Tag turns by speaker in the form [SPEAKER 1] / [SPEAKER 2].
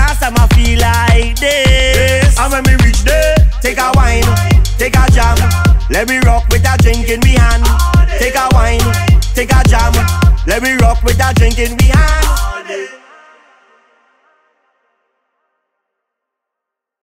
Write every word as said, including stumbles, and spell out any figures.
[SPEAKER 1] last time I feel like this. And when we reach there, take a wine, take a jam. Let me rock with a drink in me hand. Take a wine, take a jam. Let me rock with a drink in me hand.